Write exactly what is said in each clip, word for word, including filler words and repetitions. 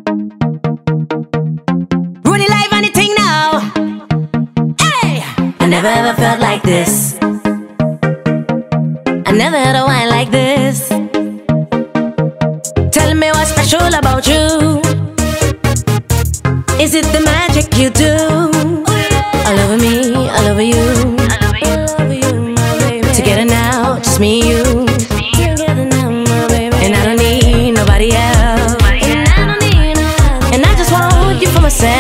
Rudy live on the thing now. Hey, I never ever felt like this. I never had a wine like this. Tell me what's special about you. Is it the magic you do? All over me, all over you. Together now, just me and you. And I don't need nobody else. And I just want you for myself.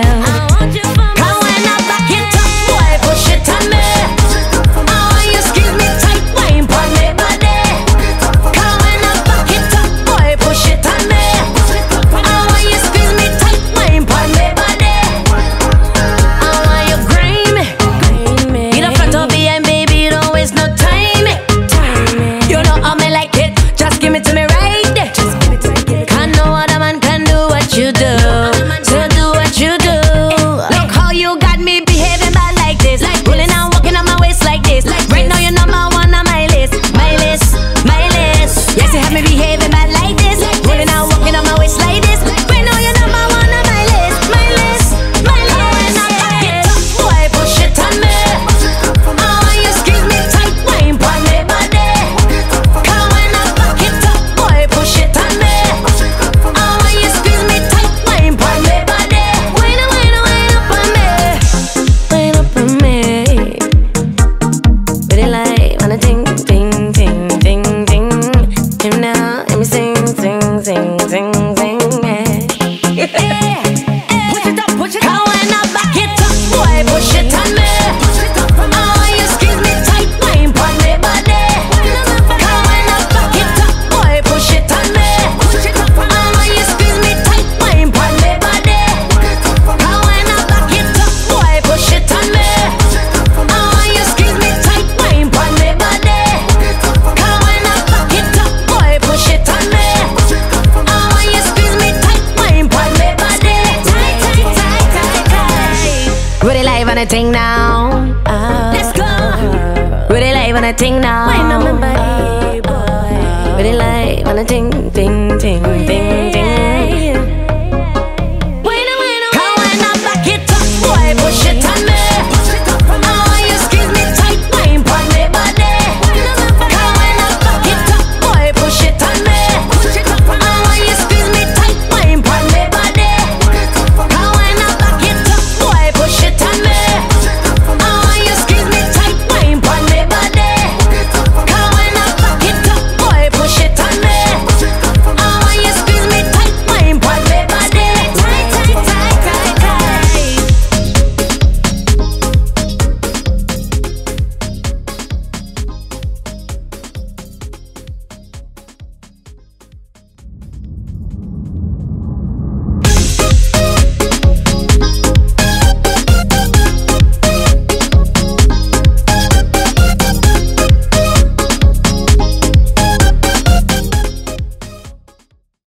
Thing now, uh, let's go. Really live on a thing now. Why not my body, boy? Really live on a ting, ting, ting.